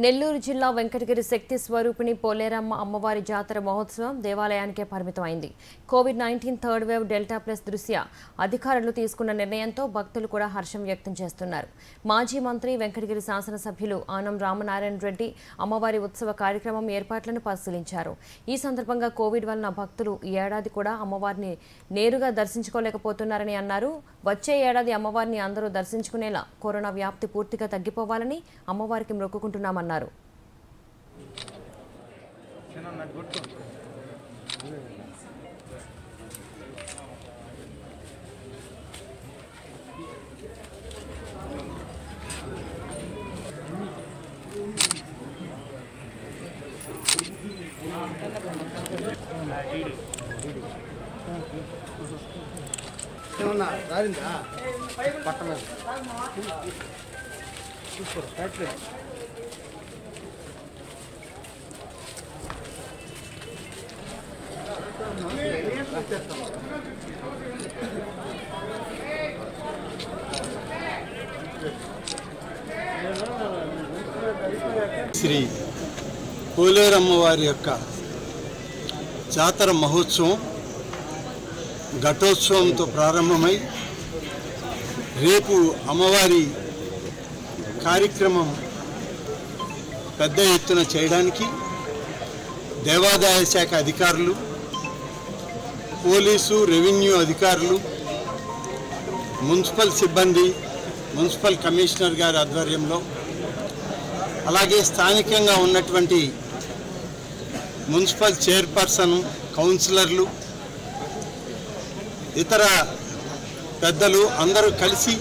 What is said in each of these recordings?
నెల్లూరు జిల్లా వెంకటగిరి శక్తి స్వరూపిణి పోలేరమ్మ అమ్మవారి జాతర మహోత్సవం దేవాలయానికే పరిమితమైంది. Covid third wave delta plus దృష్ట్యా అధికారులు తీసుకున్న నిర్ణయంతో భక్తులు కూడా హర్షం వ్యక్తం చేస్తున్నారు. మాజీ మంత్రి వెంకటగిరి శాసనసభ్యులు ఆనం రామనారాయణ రెడ్డి అమ్మవారి ఉత్సవ కార్యక్రమం ఏర్పాట్లను పరిశీలించారు. ఈ సందర్భంగా కోవిడ్ వలన భక్తులు ఈ ఏడాది కూడా అమ్మవారిని నేరుగా దర్శించుకోలేకపోతున్నారని అన్నారు. వచ్చే ఏడాది అమ్మవారిని అందరూ దర్శించుకునేలా కరోనా వ్యాప్తి పూర్తిగా తగ్గిపోవాలని అమ్మవారికి మొక్కుకుంటున్నామన్నారు. శ్రీ పోలేరమ్మవారి యొక్క జాతర మహోత్సవం ఘటోత్సవంతో ప్రారంభమై రేపు అమ్మవారి కార్యక్రమం పెద్ద ఎత్తున చేయడానికి దేవాదాయ శాఖ అధికారులు, పోలీసు, రెవెన్యూ అధికారులు, మున్సిపల్ సిబ్బంది, మున్సిపల్ కమిషనర్ గారి ఆధ్వర్యంలో, అలాగే స్థానికంగా ఉన్నటువంటి మున్సిపల్ చైర్పర్సన్, కౌన్సిలర్లు, ఇతర పెద్దలు అందరూ కలిసి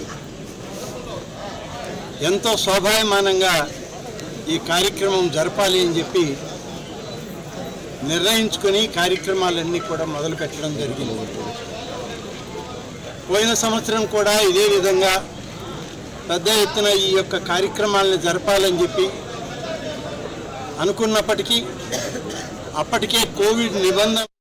ఎంతో శోభాయమానంగా ఈ కార్యక్రమం జరపాలి అని చెప్పి నిర్ణయించుకొని కార్యక్రమాలన్నీ కూడా మొదలు పెట్టడం జరిగింది. పోయిన సంవత్సరం కూడా ఇదే విధంగా పెద్ద ఎత్తున ఈ యొక్క కార్యక్రమాలను జరపాలని చెప్పి అనుకున్నప్పటికీ అప్పటికే కోవిడ్ నిబంధన